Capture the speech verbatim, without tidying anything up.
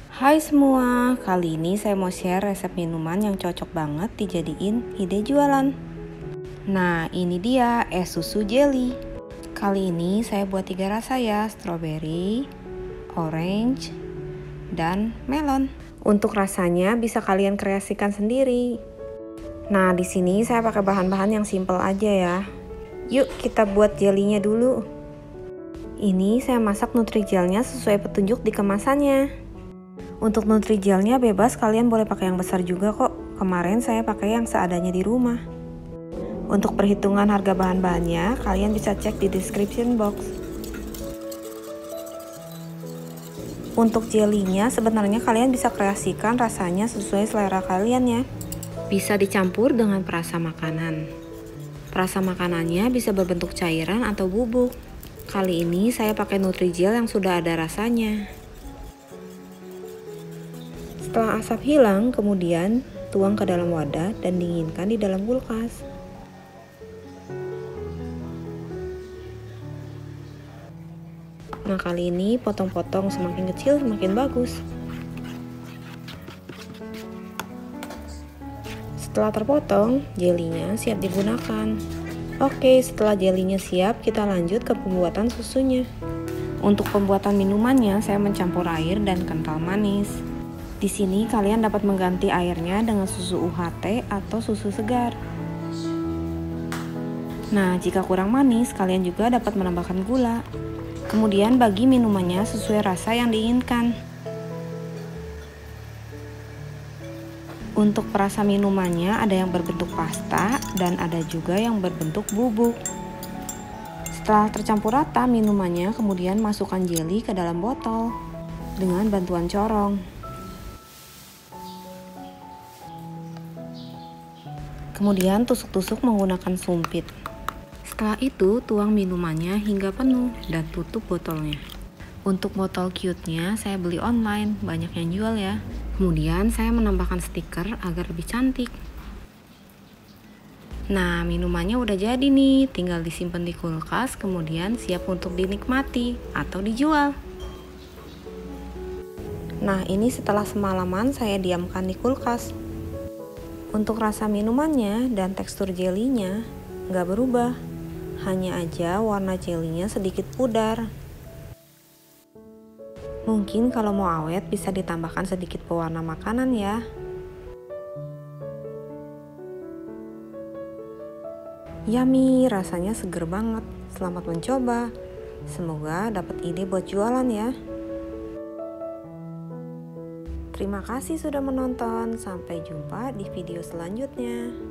Hai semua, kali ini saya mau share resep minuman yang cocok banget dijadiin ide jualan. Nah, ini dia es susu jelly. Kali ini saya buat tiga rasa ya, strawberry, orange, dan melon. Untuk rasanya bisa kalian kreasikan sendiri. Nah, di sini saya pakai bahan-bahan yang simple aja ya. Yuk kita buat jelinya dulu. Ini saya masak Nutrigelnya sesuai petunjuk di kemasannya. Untuk Nutrigelnya bebas, kalian boleh pakai yang besar juga kok. Kemarin saya pakai yang seadanya di rumah. Untuk perhitungan harga bahan-bahannya, kalian bisa cek di description box. Untuk jelinya sebenarnya kalian bisa kreasikan rasanya sesuai selera kalian ya. Bisa dicampur dengan perasa makanan. Perasa makanannya bisa berbentuk cairan atau bubuk. Kali ini saya pakai Nutrigel yang sudah ada rasanya. Setelah asap hilang, kemudian tuang ke dalam wadah dan dinginkan di dalam kulkas. Nah, kali ini potong-potong semakin kecil semakin bagus. Setelah terpotong, jelinya siap digunakan. Oke, setelah jelinya siap, kita lanjut ke pembuatan susunya. Untuk pembuatan minumannya, saya mencampur air dan kental manis. Di sini kalian dapat mengganti airnya dengan susu U H T atau susu segar. Nah, jika kurang manis, kalian juga dapat menambahkan gula. Kemudian bagi minumannya sesuai rasa yang diinginkan. Untuk perasa minumannya ada yang berbentuk pasta dan ada juga yang berbentuk bubuk. Setelah tercampur rata minumannya, kemudian masukkan jelly ke dalam botol dengan bantuan corong. Kemudian tusuk-tusuk menggunakan sumpit. Setelah itu tuang minumannya hingga penuh dan tutup botolnya. Untuk botol cute-nya saya beli online, banyak yang jual ya. Kemudian saya menambahkan stiker agar lebih cantik. Nah, minumannya udah jadi nih, tinggal disimpan di kulkas, kemudian siap untuk dinikmati atau dijual. Nah, ini setelah semalaman saya diamkan di kulkas. Untuk rasa minumannya dan tekstur jelinya nggak berubah, hanya aja warna jelinya sedikit pudar. Mungkin kalau mau awet bisa ditambahkan sedikit pewarna makanan ya. Yummy, rasanya seger banget. Selamat mencoba. Semoga dapat ide buat jualan ya. Terima kasih sudah menonton. Sampai jumpa di video selanjutnya.